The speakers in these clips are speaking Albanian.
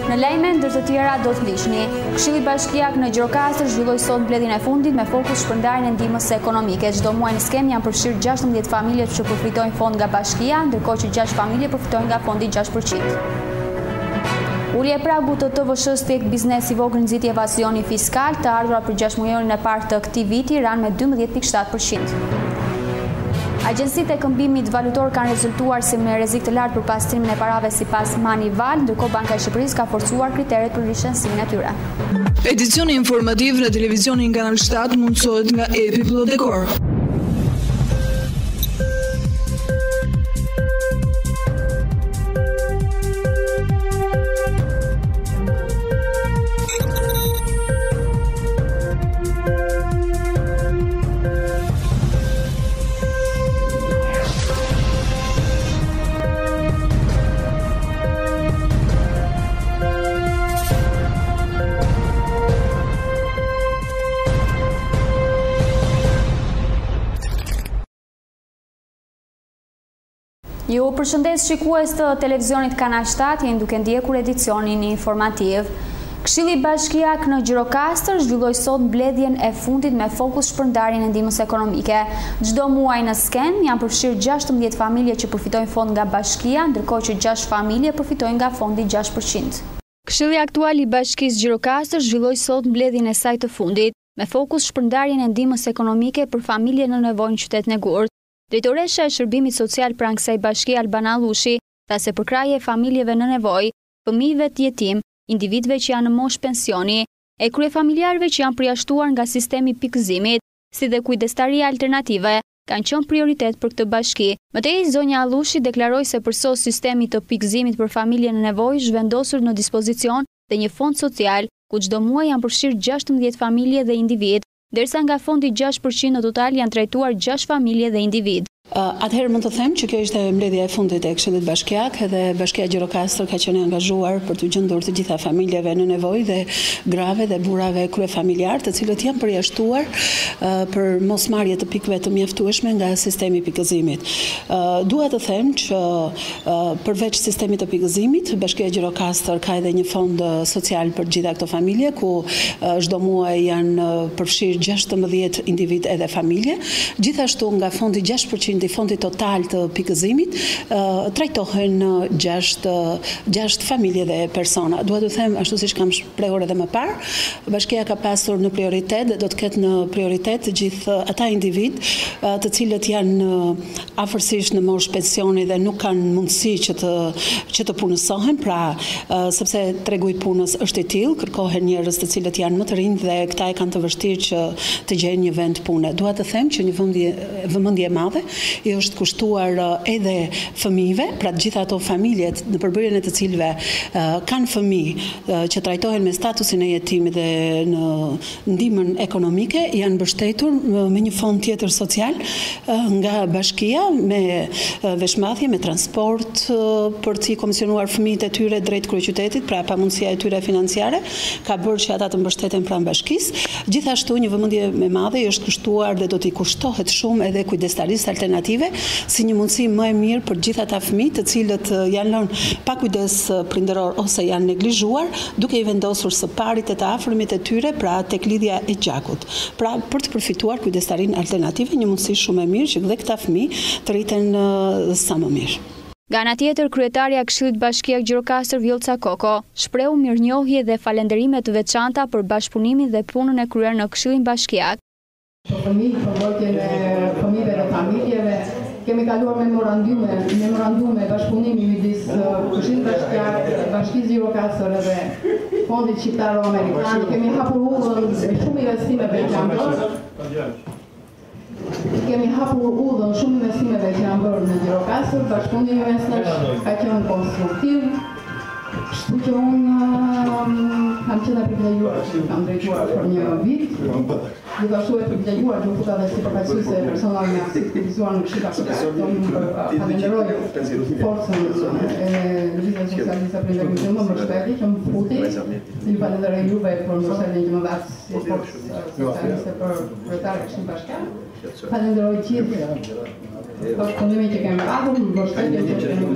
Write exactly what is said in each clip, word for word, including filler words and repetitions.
Në lajme ndër të tjera do të lishni. Këshilli Bashkiak në Gjirokastër zhvilloi sot mbledhjen e fundit me fokus shpërndarjen e ndihmës ekonomike. Çdo muaj në skem janë përfshirë gjashtëmbëdhjetë familje që përfitojnë fond nga Bashkia, ndërkohë që gjashtë familje përfitojnë nga fondi gjashtë përqind. Ulje e pragut të T V S-s tek biznesi i vogël nxiti evazioni fiskal, të ardhurat për gjashtë muajorin e parë të këtij viti ranë me dymbëdhjetë pikë shtatë përqind. Agjencitë e këmbimit valutor kanë rezultuar si me rrezik të lartë për pastrimin e parave sipas Manival, ndërkohë Banka e Shqipërisë ka forcuar kriteret për rishënsimin e tyre. Edicioni informativ në televizionin Kanal shtat mundësohet nga Epi Plodekor. Ju përshëndes shikues të televizionit Kanal shtat, jeni duke ndjekur edicionin informativ. Këshilli Bashkiak në Gjirokastër zhvilloi sot mbledhjen e fundit me fokus shpërndarjen e ndihmës ekonomike. Çdo muaj në sken janë përfshirë gjashtëmbëdhjetë familje që përfitojnë fond nga Bashkia, ndërkohë që gjashtë familje përfitojnë nga fondi gjashtë përqind. Këshilli aktual i Bashkisë Gjirokastër zhvilloi sot mbledhjen e saj të fundit me fokus shpërndarjen e ndihmës ekonomike për familje në nevojë në qytetin e Gurët. Drejtoresha e Shërbimit Social pranë kësaj bashkie Albana Allushi tha se për krahje e familjeve në nevojë, fëmijëve të jetim, individëve që janë në moshë pensioni, e kryefamiljarëve që janë përjashtuar nga sistemi pikëzimit, si dhe kujdestaria alternative, kanë qenë prioritet për këtë bashki. Mëtej, zonja Allushi deklaroi se përsos sistemi të pikëzimit për familje në nevojë zhvendosur në dispozicion dhe një fond social, ku çdo muaj janë përfshirë gjashtëmbëdhjetë familje dhe individ, derisa nga fondi gjashtë përqind në total janë trajtuar gjashtë familje dhe individ. Uh, Atëherë mund të them që kjo ishte mbledhja e fundit e Këshillit Bashkiak dhe Bashkia Gjirokastër ka qenë angazhuar për të gjendur të gjitha familjeve në nevojë dhe grave dhe burrave kryefamiljar, të cilët janë përjashtuar uh, për mosmarrje të pikëve të mjaftueshme nga sistemi i pikëzimit. Uh, dua të them që uh, përveç sistemit të pikëzimit, Bashkia Gjirokastër ka edhe një fond social për gjitha këto familje, ku çdo uh, muaj janë uh, përfshirë gjashtëmbëdhjetë individ edhe familje. Gjithashtu nga fondi gjashtë përqind i fondit total të pikëzimit, uh, trajtohen gjashtë gjashtë familje dhe persona. Dua të them, ashtu siç kam shprehur edhe më parë, Bashkia ka pasur në prioritet dhe do të ketë në prioritet të gjithë ata individ uh, të cilët janë uh, afërsisht në moshë pensioni dhe nuk kanë mundësi që të që të punësohen, pra uh, sepse tregu i punës është i tillë, kërkohen njerëz të cilët janë më të rinj dhe këta e kanë të vështirë që të gjejnë një vend pune. Dua të them që një vëmendje vëmendje e madhe i është kushtuar edhe fëmijëve, pra të gjitha ato familjet në përbërjen e të cilëve uh, kanë fëmijë uh, që trajtohen me statusin e jetimit dhe në ndihmën ekonomike, janë mbështetur uh, me një fond tjetër social uh, nga Bashkia me uh, veshmbathje, me transport uh, për të komisionuar fëmijët e tyre drejt kryeqytetit, pra pamundësia e tyre financiare ka bërë që ata të mbështeten pranë Bashkisë. Gjithashtu një vëmendje e madhe i është kushtuar dhe do t'i kushtohet shumë edhe kujdestarisë alternative, si një mundësi më e mirë për gjithë ata fëmijë të cilët janë lënë pa kujdes prindëror ose janë neglizhuar, duke i vendosur së parit e të afërmit e tyre, pra tek lidhja e gjakut. Pra për të përfituar kujdestarinë alternative, një mundësi shumë e mirë që dhe këta fëmijë të rriten uh, sa më mirë. Nga ana tjetër, kryetaria e Këshillit Bashkiak Gjirokastër Vjollca Koko shprehu mirënjohje dhe falënderime të veçanta për bashkëpunimin dhe punën e kryer në Këshillin Bashkiak. Fëmijë, përvojtjen e fëmijëve dhe familjeve, kemi kaluar memorandume, memorandume bashkëpunimi midis Këshillit Bashkiak, Bashkisë Gjirokastër dhe Fondit Shqiptar Amerikan. Kemi hapur udhën me shumë investimeve që janë bërë. Kemi hapur udhën shumë investimeve që janë bërë në Gjirokastër, bashkëpunimi mes nesh ka qenë konstruktiv. Kështu që unë kam qenë privilegjuar që kam drejtuar për një vit. Gjithashtu e privilegjuar që u futa dhe si përfaqësuese personal me aktivizuar në Këshilla Bashkiak. Falenderoj forcën e Lëvizjes Socialiste për ndërmjetësim më shpejti që më futi. Ju falenderoj juve për mbështetjen që më dhat si forcë socialiste për kryetarë e Këshillit Bashkiak. Falenderoj gjithë bashkëpunimin që kemi pasur, mbështetjen që kemi dhënë.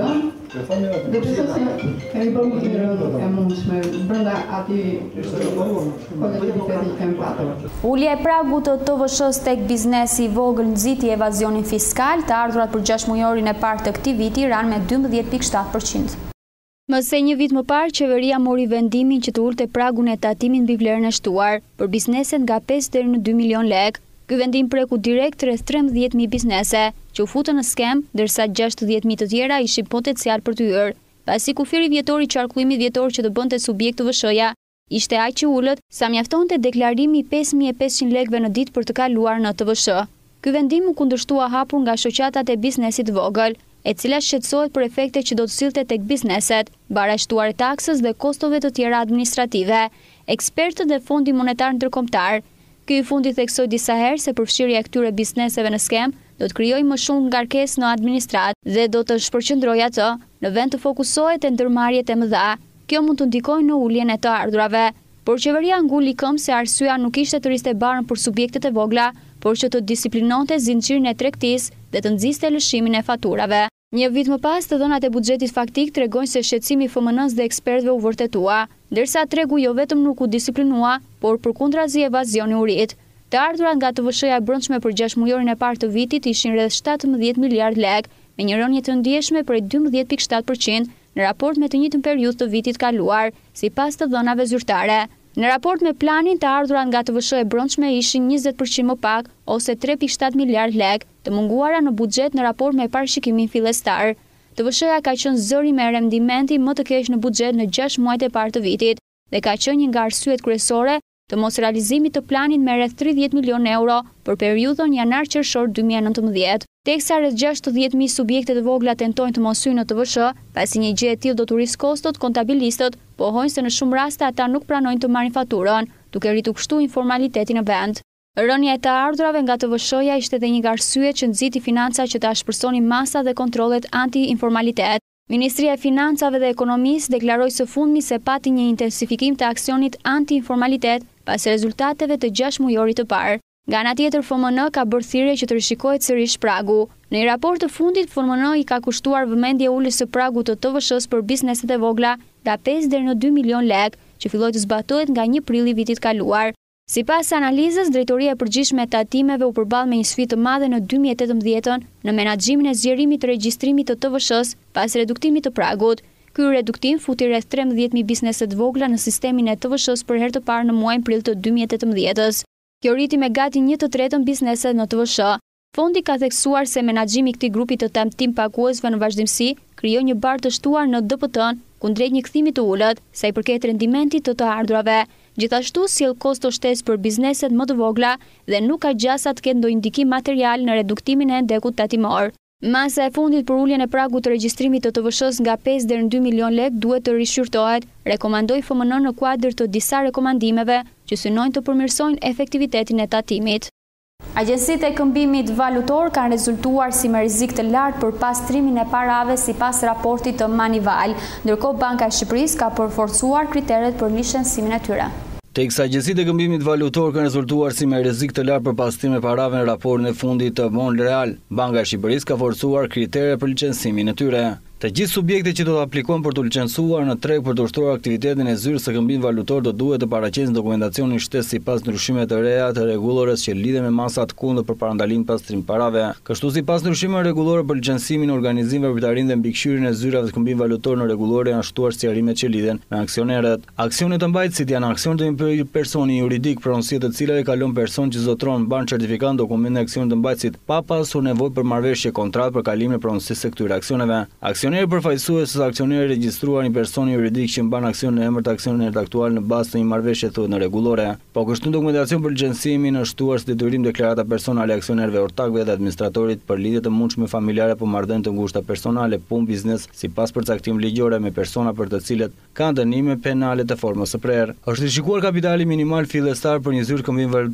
Dhe besoj se kemi bërë një rëndë e mundshme brenda atij kolektiviteti që kemi patur. Ulja e pragut të T V S-s tek biznesi i vogël nxiti evazionin fiskal, të ardhurat për gjashtë mujorin e parë të këtij viti ranë me dymbëdhjetë pikë shtatë përqind. Më se një vit më parë, qeveria mori vendimin që të ulte pragun e tatimit mbi vlerën e shtuar për bizneset nga pesë deri në dy milion lekë. Ky vendim preku direkt rreth trembëdhjetë mijë biznese që u futën në skem, ndërsa gjashtëdhjetë mijë të tjera ishin potencial për të hyrë, pasi kufiri vjetor i qarkullimit vjetor që të bënte subjekt T V S-ja ishte aq që ulët sa mjaftonte deklarimi i pesë mijë e pesëqind lekëve në ditë për të kaluar në T V S. Ky vendim u kundërshtua hapur nga shoqatat e biznesit vogël, e cila shqetësohet për efektet që do të sillte tek bizneset, bara shtuar e taksës dhe kostove të tjera administrative. Ekspertët dhe Fondi Monetar Ndërkombëtar Ky fundi theksoi disa herë se përfshirja e këtyre bizneseve në skem do të krijojë më shumë ngarkesë në administratë dhe do të shpërqendrojë atë në vend të fokusohet te ndërmarrjet e mëdha. Kjo mund të ndikojë në uljen e të ardhurave, por qeveria nguli këmbë se arsyeja nuk ishte të riste barën për subjektet e vogla, por që të disiplinonte zinxhirin e tregtisë dhe të nxiste lëshimin e faturave. Një vit më pas, të dhënat e buxhetit faktik tregojnë se shqetësimi i F M N-s dhe ekspertëve u vërtetua, ndërsa tregu jo vetëm nuk u disiplinua, por përkundrazi evazioni u rrit. Të ardhurat nga T V S-ja e brendshme për gjashtë mujorin e parë të vitit ishin rreth shtatëmbëdhjetë miliardë lekë, me një rënje të ndjeshme prej dymbëdhjetë pikë shtatë përqind në raport me të njëjtën periudhë të vitit kaluar, sipas të dhënave zyrtare. Në raport me planin, të ardhurat nga T V S-ja e brendshme ishin njëzet përqind më pak, ose tre pikë shtatë miliardë lekë, të munguara në buxhet në raport me parashikimin fillestar. T V S-ja ka qenë zëri me rendimenti më të keq në buxhet në gjashtë muajt e parë të vitit dhe ka qenë një nga arsyet kryesore të mos realizimit të planit me rreth tridhjetë milion euro për periudhën janar-qershor dy mijë e nëntëmbëdhjetë. Teksa rreth gjashtëdhjetë mijë subjekte të vogla tentojnë të mos hyjnë në T V S, pasi një gjë e tillë do të rrisë kostot, kontabilistët pohojnë se në shumë raste ata nuk pranojnë të marrin faturën, duke rritur kështu informalitetin në vend. Rënja e të ardhurave nga T V S-ja ishte edhe një nga arsyet që nxiti financa që të ashpërsonin masa dhe kontrollet anti-informalitet. Ministria e Financave dhe Ekonomisë deklaroi së fundmi se pati një intensifikim të aksionit anti-informalitet pas rezultateve të gjashtë mujorit të parë. Nga ana tjetër, F M N ka bërë thirrje që të rishikohet sërish pragu. Në një raport të fundit, F M N i ka kushtuar vëmendje uljes së pragut të T V S-s për bizneset e vogla nga pesë deri në dy milion lekë, që filloi të zbatohet nga një prill i vitit kaluar. Sipas analizës, Drejtoria e Përgjithshme e Tatimeve u përball me një sfidë të madhe në dy mijë e tetëmbëdhjetë në menaxhimin e zgjerimit të regjistrimit të T V S-s pas reduktimit të pragut. Ky reduktim futi rreth trembëdhjetë mijë biznese të vogla në sistemin e T V S-s për herë të parë në muajin prill të dy mijë e tetëmbëdhjetës. Kjo rriti me gati një të tretën bizneset në T V S. Fondi ka theksuar se menaxhimi i këtij grupi të tamtim paguesve në vazhdimsi krijoi një barë të shtuar në D P T-n kundrejt një kthimi të ulët sa i përket rendimentit të të ardhurave. Gjithashtu sjell kosto shtesë për bizneset më të vogla dhe nuk ka gjasa të ketë ndonjë ndikim material në reduktimin e ndekut tatimor. Masa e fundit për uljen e pragut të regjistrimit të T V S-s nga pesë deri në dy milion lekë duhet të rishqyrtohet, rekomandoi F M N në kuadër të disa rekomandimeve që synojnë të përmirësojnë efektivitetin e tatimit. Agjencitë e këmbimit valutor kanë rezultuar si me rrezik të lartë për pastrimin e parave sipas raportit të Manival, ndërkohë Banka e Shqipërisë ka përforcuar kriteret për licensimin e tyre. Teksa agjencitë e këmbimit valutor kanë rezultuar si me rrezik të lartë për pastrim e parave në raportin e fundit të Monreal, Banka e Shqipërisë ka forcuar kriteret për licencimin e tyre. Të gjithë subjektet që do të aplikojnë për të licencuar në treg për të ushtruar aktivitetin e zyrës së këmbimit valutor do duhet të paraqesin dokumentacionin shtesë sipas ndryshimeve të reja të rregullores që lidhen me masat kundër për parandalim pastrim parave. Kështu sipas ndryshimeve rregullore për licencimin, organizimin, veprimtarinë dhe mbikëqyrjen e zyrave të këmbimit valutor në rregullore janë shtuar sqarimet që lidhen me aksionerët. Aksionet të mbajtësit janë aksionet të një personi juridik, pronësia të cilave kalon person që zotron, ban certifikat dokument në aksionet të mbajtësit pa pasur nevojë për marrëveshje kontratë për kalimin e pronësisë së këtyre aksioneve. Aksioneri përfaqësues së aksioneri regjistruar një person juridik që mban aksion në emër të aksionerit aktual në bazë të një marrëveshje thuhet në rregullore. Po kështu në dokumentacion për licencimin është shtuar si detyrim deklarata personale e aksionerëve, ortakëve dhe administratorit për lidhje të mundshme familjare apo marrëdhënie të ngushta personale, punë, biznes, sipas përcaktimit ligjor me persona për të cilët kanë dënime penale të formës së prerë. Është rishikuar kapitali minimal fillestar për një zyrë këmbim valutor.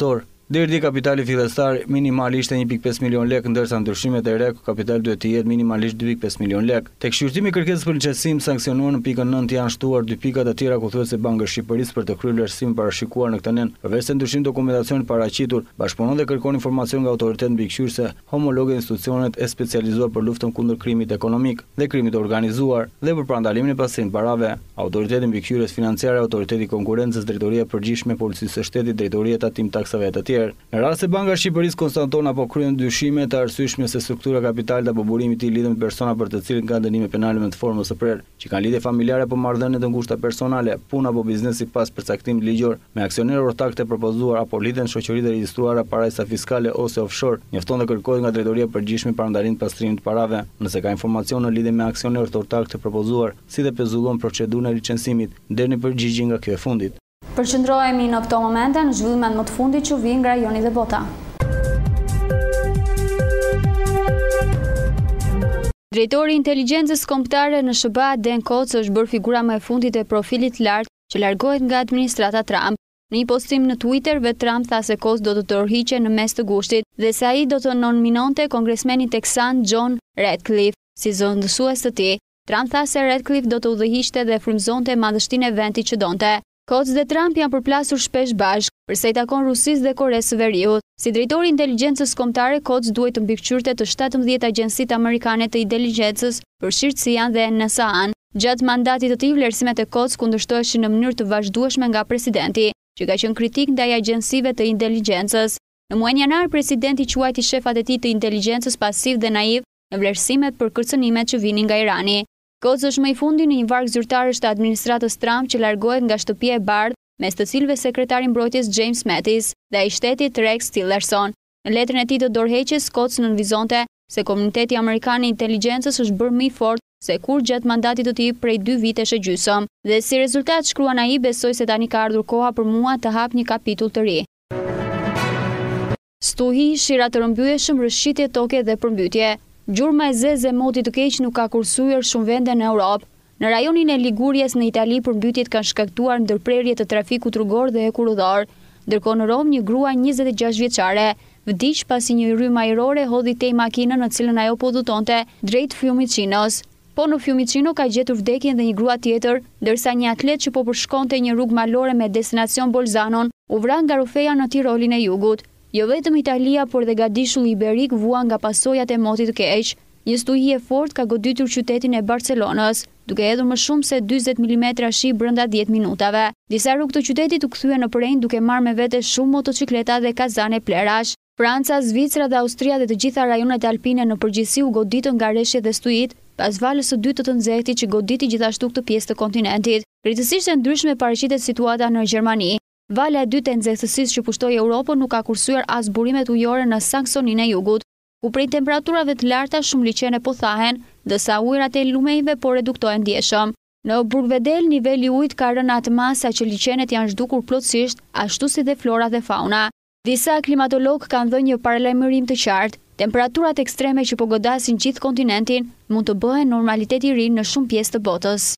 Deri kapitali fillestar minimalisht e një pikë pesë milion lek, ndërsa ndryshimet e re kapital duhet të jetë minimalisht dy pikë pesë milion lek. Tek shqyrtimi kërkesës për licencim sanksionuar në pikën nëntë janë shtuar dy pika të tjera ku thuhet se Banka e Shqipërisë për të kryer vlerësim parashikuar në këtë nen, përveç se ndryshim dokumentacionit paraqitur, bashkëpunon dhe kërkon informacion nga autoritet mbikëqyrëse homologe institucionet e specializuar për luftën kundër krimit ekonomik dhe krimit të organizuar dhe për parandalimin e pastrimit parave. Autoriteti mbikëqyrës financiare, autoriteti konkurrencës, drejtoria e përgjithshme e policisë së shtetit, drejtoria e tatim taksave e të tjerë. Në rast se Banka e Shqipërisë konstaton apo kryen dyshime të arsyeshme se struktura kapitale apo burimi i tij lidhet me persona për të cilët ka dënime penale me të formës së prerë, që kanë lidhje familjare apo marrëdhënie të ngushta personale, punë apo biznesi pas përcaktimit ligjor me aksionerë ortak të propozuar apo lidhen shoqëri të regjistruara parajsa fiskale ose offshore, njofton të kërkohet nga drejtoria e përgjithshme parandalim të pastrimit të parave, nëse ka informacion në lidhje me aksionerët ortak të propozuar, si dhe pezullon procedurën e licencimit deri në përgjigje nga kjo e fundit. Përqendrohemi në këto momente në zhvillimet më të fundit që vijnë nga rajoni dhe bota. Drejtori i Inteligjencës Kombëtare në S B A Dan Coats është bërë figura më e fundit e profilit lartë që largohet nga administrata Trump. Në një postim në Twitter, vetë Trump tha se Coats do të tërhiqej në mes të gushtit dhe se ai do të nominonte kongresmenin teksan John Ratcliffe si zëvendësues të tij. Trump tha se Ratcliffe do të udhëhiqte dhe frymëzonte madhështinë e vendit që donte. Coats dhe Trump janë përplasur shpesh bashkë, përsa i takon Rusisë dhe Koresë së Veriut. Si drejtori i inteligjencës kombëtare, Coats duhet të mbikëqyrte të shtatëmbëdhjetë agjencitë amerikane të inteligjencës, përfshirë C I A dhe N S A-n. Gjatë mandatit të tij, vlerësimet e Coats kundërshtoheshin në mënyrë të vazhdueshme nga presidenti, që ka qenë kritik ndaj agjencive të inteligjencës. Në muajin janar, presidenti quajti shefat e tij të inteligjencës pasiv dhe naiv në vlerësimet për kërcënimet që vinin nga Irani. Coats është më i fundi në një varg zyrtarësh të administratës Trump që largohet nga shtëpia e bardhë, mes të cilëve sekretari mbrojtjes James Mattis dhe ai shtetit Rex Tillerson. Në letrën e tij të dorëheqjes, Coats nënvizonte se komuniteti amerikan i inteligjencës është bërë më i fortë se kur gjatë mandatit të tij prej dy vitesh e gjysmë, dhe si rezultat shkruan ai, besoj se tani ka ardhur koha për mua të hap një kapitull të ri. Stuhi, shira të rrëmbyeshëm, rrëshqitje toke dhe përmbytje. Gjurma e zezë e motit të keq nuk ka kursyer shumë vende në Europë. Në rajonin e Ligurias në Itali, përmbytjet kanë shkaktuar ndërprerje të trafikut rrugor dhe kurudhor. Ndërkohë në Rom, një grua njëzet e gjashtë vjeçare vdiq pasi një rrymë ajrore hodhi tej makinën në cilën ajo po udhëtonte drejt Fiumicinos. Po në Fiumicino ka gjetur vdekjen dhe një grua tjetër, ndërsa një atlet që po përshkonte një rrugë malore me destinacion Bolzanon u vran nga rufeja në Tirolin e Jugut. Jo vetëm Italia, por dhe gadishulli iberik vuan nga pasojat e motit të keq. Një stuhi e fortë ka goditur qytetin e Barcelonës, duke hedhur më shumë se dyzet milimetra shi brenda dhjetë minutave. Disa rrugë të qytetit u kthyen në përrenjë duke marrë me vete shumë motocikleta dhe kazane plerash. Franca, Zvicra dhe Austria dhe të gjitha rajonet alpine në përgjithësi u goditën nga rreshjet dhe stujit, pas valës së dytë të të nxehtit që goditi gjithashtu këtë pjesë të kontinentit. Kritikisht e ndryshme paraqitet situata në Gjermani. Vala e dytë e nxehtësisë që pushtoi Europën nuk ka kursyer as burimet ujore në Saksonin e Jugut, ku prej temperaturave të larta shumë liçene po thahen, ndërsa ujërat e lumejve po reduktohen ndjeshëm. Në Burgvedel niveli i ujit ka rënë atë masa që liçenet janë zhdukur plotësisht, ashtu si dhe flora dhe fauna. Disa klimatologë kanë dhënë një paralajmërim të qartë. Temperaturat ekstreme që po godasin gjithë kontinentin mund të bëhen normalitet i ri në shumë pjesë të botës.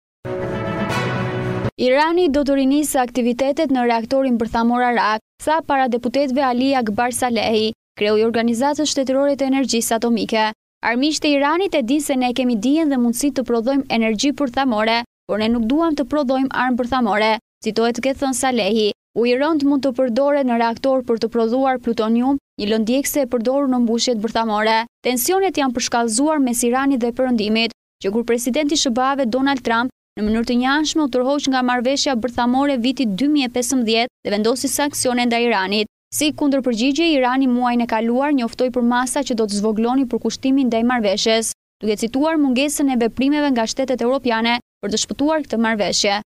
Irani do të rinisë aktivitetet në reaktorin bërthamor Arak, tha para deputetëve Ali Akbar Salehi, kreu i Organizatës Shtetërore të Energjisë Atomike. Armiqtë e Iranit e dinë se ne kemi dijen dhe mundësi të prodhojmë energji bërthamore, por ne nuk duam të prodhojmë armë bërthamore, citohet ke thënë Salehi. Uji rënd mund të përdoret në reaktor për të prodhuar plutonium, një lëndjekse e përdorur në mbushjet bërthamore. Tensionet janë përshkallëzuar mes Iranit dhe Perëndimit, që kur presidenti i S B A-ve Donald Trump në mënyrë të njëanshme u tërhoq nga marrëveshja bërthamore vitit dy mijë e pesëmbëdhjetë dhe vendosi sanksione ndaj Iranit. Si kundërpërgjigje, Irani muajin e kaluar njoftoi për masa që do të zvoglonin përkushtimin ndaj marrëveshjes, duke cituar mungesën e veprimeve nga shtetet evropiane për të shpëtuar këtë marrëveshje.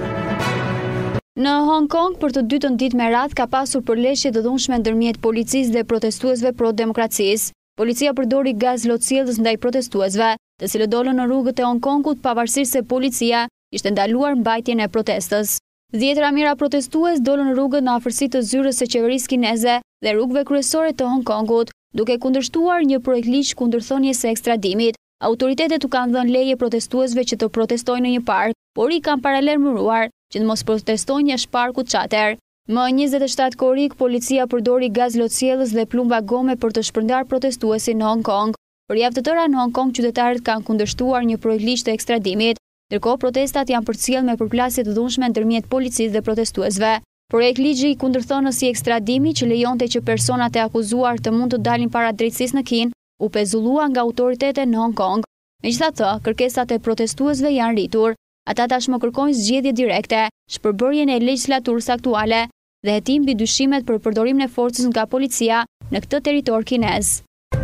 Në Hong Kong, për të dytën ditë me radhë ka pasur përleshje të dhunshme ndërmjet policisë dhe protestuesve pro-demokracisë. Policia përdori gaz lotësiellës ndaj protestuesve, të cilët dolën në rrugët e Hong Kongut pavarësisht se policia ishte ndaluar mbajtjen e protestës. Dhjetra mijëra protestues dolën në rrugët në afërsi të zyrës së qeverisë kineze dhe rrugëve kryesore të Hong Kongut, duke kundërshtuar një projekt ligj kundër thënies së ekstradimit. Autoritetet u kanë dhënë leje protestuesve që të protestojnë në një park, por i kanë paralajmëruar që të mos protestojnë jashtë parkut Chater. Më njëzet e shtatë korik, policia përdori gaz lotësielës dhe plumba gome për të shpërndar protestuesin në Hong Kong. Për javë të tëra në Hong Kong, qytetarët kanë kundërshtuar një projekt ligj të ekstradimit, ndërkohë protestat janë përcjell me përplasje të dhunshme ndërmjet policisë dhe protestuesve. Projekt ligji i kundërthonës si ekstradimi që lejonte që personat e akuzuar të mund të dalin para drejtësisë në Kinë, u pezullua nga autoritetet në Hong Kong. Megjithatë, kërkesat e protestuesve janë rritur. Ata tashmë kërkojnë zgjedhje direkte, shpërbërjen e legjislaturës aktuale dhe hetim mbi dyshimet për përdorimin e forcës nga policia në këtë territor kinez.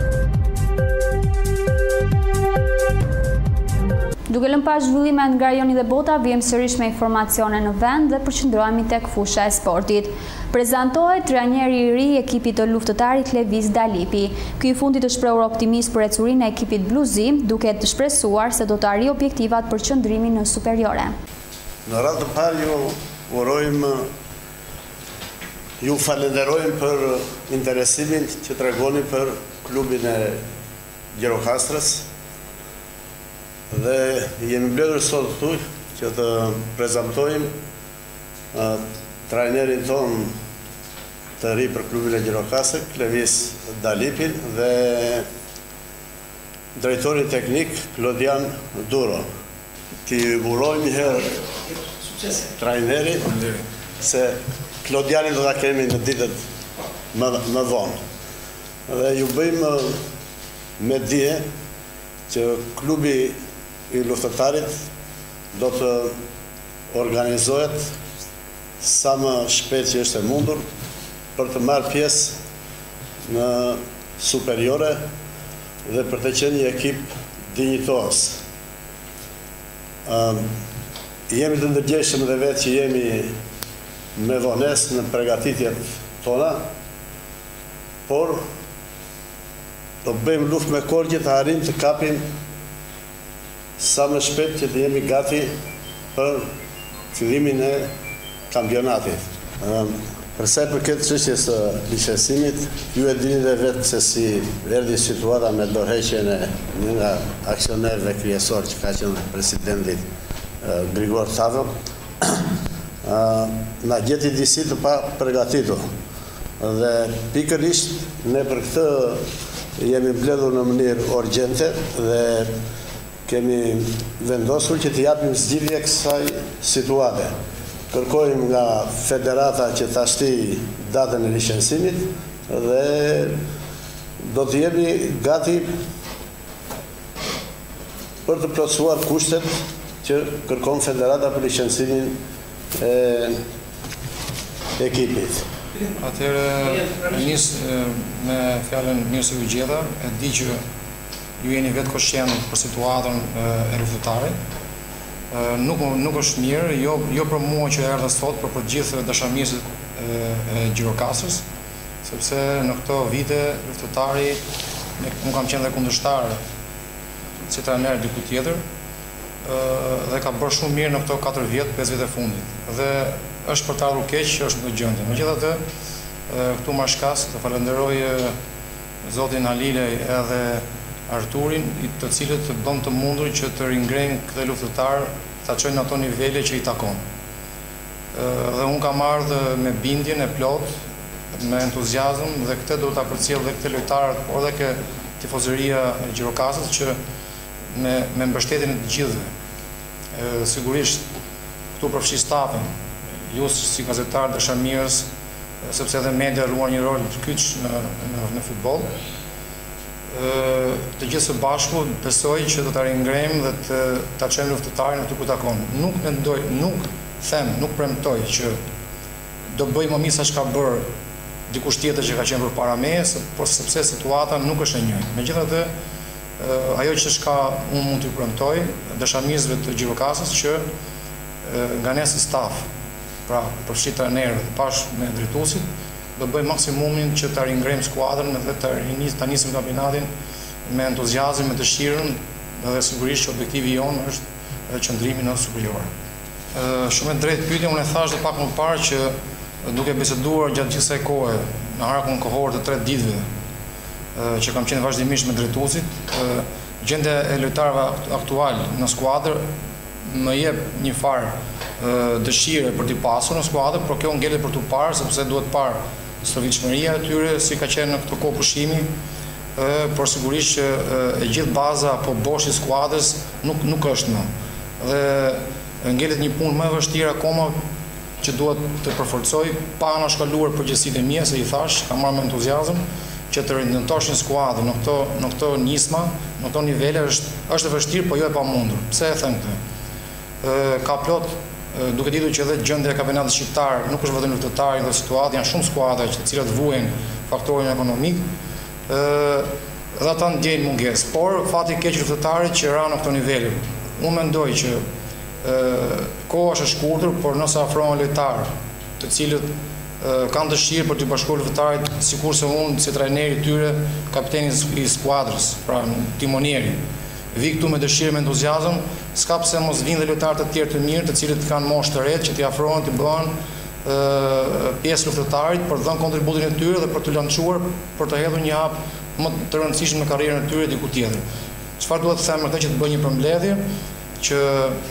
Duke lënë pa zhvillimet nga rajoni dhe bota, vijmë sërish me informacione në vend dhe përqendrohemi tek fusha e sportit. Prezantohet trajneri i ri i ekipit të luftëtarit Lewis Dalipi. Ky i fundit është shprehur optimist për ecurinë e ekipit bluzi, duke të shpresuar se do të arrijë objektivat për qëndrimin në superiore. Në radhë të parë ju urojmë, ju falenderojmë për interesimin që tregoni për klubin e Gjirokastrës dhe jemi mbledhur sot këtu që të prezantojmë uh, trajnerin ton të ri për klubin e Gjirokastrës, Lewis Dalipin, dhe drejtorin teknik Klodian Duro. Ti urojmë një herë trajnerin se Klodianin do ta kemi në ditët më, më vonë. Dhe ju bëjmë me dije që klubi i luftëtarit do të organizohet sa më shpejt që është e mundur për të marrë pjesë në superiore dhe për të qenë një ekip dinjitos. Um, jemi të ndërgjeshëm dhe vetë që jemi me vones në pregatitjet tona, por do bëjmë luft me korgjë të arrim të kapim sa më shpejt që të jemi gati për fillimin e kampionatit. Um, Përsa i përket çështjes së licensimit, ju e dini dhe vetë se si erdhi situata me dorëheqjen e një nga aksionerëve kryesor që ka qenë presidenti uh, Grigor Tavo, uh, na gjeti disi të pa përgatitur. Dhe pikërisht ne për këtë jemi mbledhur në mënyrë urgjente dhe kemi vendosur që të japim zgjidhje kësaj situate. Kërkojmë nga federata që ta shti datën e licensimit dhe do të jemi gati për të plotësuar kushtet që kërkon federata për licencimin e ekipit. Atëherë nis me fjalën mirë se u gjeta, e di që ju jeni vetë koshient për situatën e luftëtarit. Uh, nuk, nuk është mirë, jo, jo për mua që erdha sot, për për gjithë dashamirësit e, e Gjirokastrës, sepse në këto vite luftëtari nuk kam qenë dhe kundërshtar si trajner diku tjetër, uh, dhe ka bërë shumë mirë në këto katër vjet, pesë vjet e fundit. Dhe është për të ardhur keq që është në të gjendje. Megjithatë, uh, këtu marr shkas të falenderoj uh, zotin Halilej edhe Arturin, të cilët të bënd të mundur që të ringrejnë këtë luftëtar të çojnë në ato nivele që i takon. Dhe unë kam ardhë me bindjen e plot, me entuziazm, dhe këtë do të përcjell dhe këtë lojtarët, por dhe ke tifozëria e Gjirokastrës që me, me mbështetjen e të gjithëve. Sigurisht, këtu përfshi stafin, ju si gazetar dashamirës, sepse edhe media luan një rol të kyç në, në, në futboll. Të gjithë së bashku besoj që do ta ringrejmë dhe të ta çojmë luftëtarin aty ku takon. Nuk mendoj, nuk them, nuk premtoj që do bëj më mirë se çka bër dikush tjetër që ka qenë përpara meje, por sepse situata nuk është e njëjtë. Megjithatë, ajo që shka unë mund t'ju premtoj dashamirësve të Gjirokastrës që nga ne si staf, pra përfshi trajnerë dhe bashkë me drejtuesit, do bëjmë maksimumin që të ringrejmë skuadrën dhe të, të nisim kampionatin me entuziazëm, me dëshirën, dhe sigurisht që objektivi jonë është edhe qëndrimi në superior. Shumë e drejtë pyetja, unë e thash dhe pak më parë që duke biseduar gjatë gjithë kësaj kohe, në arkun kohor të tre ditëve që kam qenë vazhdimisht me drejtuesit, gjendja e lojtarëve aktual në skuadër më jep një farë dëshire për t'i pasur në skuadër, por kjo ngelet për t'u parë, sepse duhet parë stërvitshmëria e tyre, si ka qenë në këtë kohë pushimi, por sigurisht që e gjithë baza apo boshi i skuadrës nuk nuk është më. Dhe ngelet një punë më e vështirë akoma që duhet të përforcoj pa anashkaluar përgjegjësitë e mia, se i thash, kam marrë me entuziazëm që të rindentosh një skuadër në këto në këto nisma, në këto nivele është është e vështirë, por jo e pamundur. Pse e them këtë? Ka plot duke ditur që edhe gjendja e kampionatit shqiptar nuk është vetëm luftëtar, në situatë janë shumë skuadra të cilat vuajnë faktorin ekonomik, dhe ata ndjejnë mungesë, por fati i keq luftëtarit që ra në këto nivele. Unë mendoj që koha është e shkurtër, por nëse afrohen lojtarë të cilët kanë dëshirë për të bashkuar luftëtarit, sikurse unë si trajneri i tyre, kapiteni i skuadrës, pra timonieri, vi këtu me dëshirë, me entuziazëm, s'ka pse mos vinë dhe lojtarë të tjerë të mirë, të cilët kanë moshë të re, që t'i afrohen, t'i bëhen pjesë luftëtarit për të dhënë kontributin e tyre dhe për të lançuar, për të hedhur një hap më të rëndësishëm në karrierën e tyre diku tjetër. Çfarë duhet të them me këtë, që të bëjë një përmbledhje, që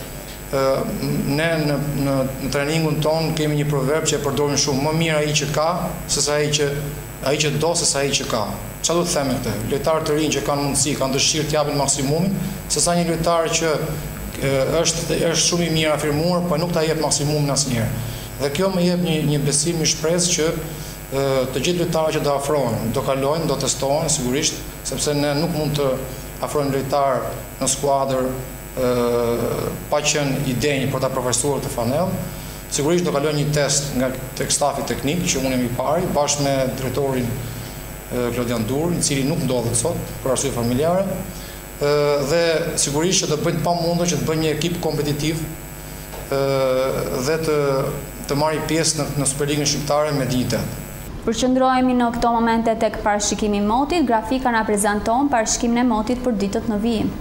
ne në në, në trajningun ton kemi një proverb që e përdorim shumë, më mirë ai që ka, sesa ai që ai që do, sesa ai që ka. Çfarë duhet të them me këtë? Lojtarët të rinj që kanë mundësi, kanë dëshirë të japin maksimumin, sesa një lojtar që është është shumë i mirë afirmuar, por nuk ta jep maksimumin asnjëherë. Dhe kjo më jep një një besim, një shpresë që të gjithë lojtarët që do afrohen, do kalojnë, do testohen sigurisht, sepse ne nuk mund të afrojmë lojtar në skuadër pa qenë i denjë për ta përfaqësuar të fanellë. Sigurisht do kalojnë një test nga tek stafi teknik, që unë jam i pari, bashkë me drejtorin Klodian Dur, i cili nuk ndodhet sot për arsye familjare, dhe sigurisht që do bëjnë pamundur që të bëjnë një ekip kompetitiv dhe të të marrë pjesë në, në Superligën shqiptare me dinjitet. Përqendrohemi në këto momente tek parashikimi i motit. Grafika na prezanton parashikimin e motit për ditët në vijim.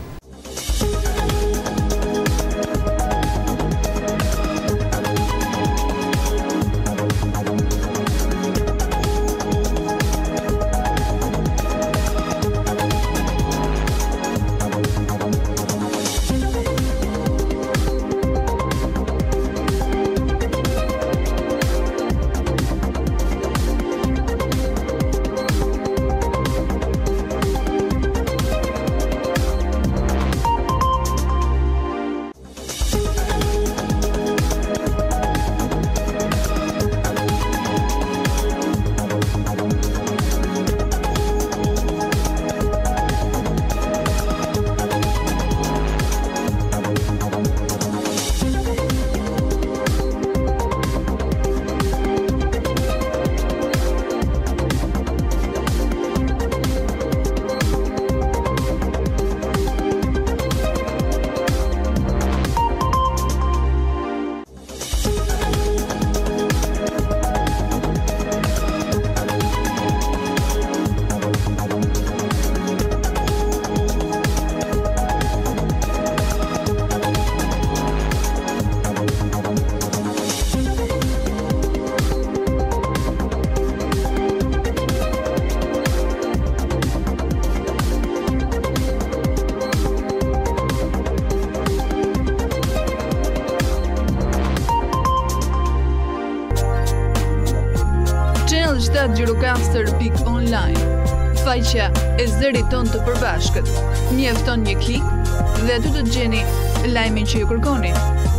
Gjirokastër pikë online, faqja e zërit ton të përbashkët. Mjafton një klik dhe aty do të gjeni lajmin që ju kërkoni.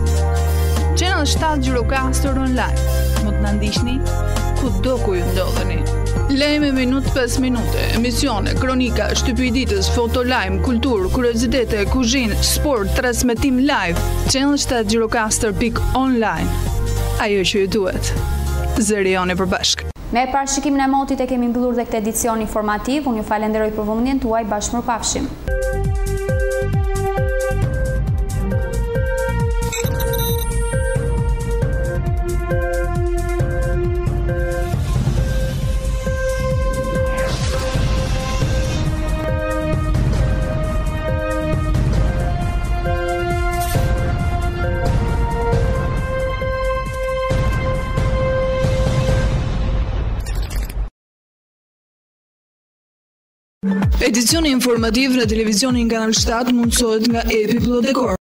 Channel shtat Gjirokastër online. Mund të na ndiqni kudo ku ju ndodheni. Lajme minutë pas minute, emisione, kronika, shtypje i ditës, foto, lajm, kulturë, kuriozitete, kuzhinë, sport, transmetim live. Channel shtat Gjirokastër pikë online. Ajo që ju duhet. Zëri joni përbashkët. Me parashikimin e motit e kemi mbyllur dhe këtë edicion informativ. Unë ju falenderoj për vëmendjen tuaj, bashkëmirëpafshim. Edicioni informativ në televizionin Kanal shtat mundësohet nga Epi Plot Dekor.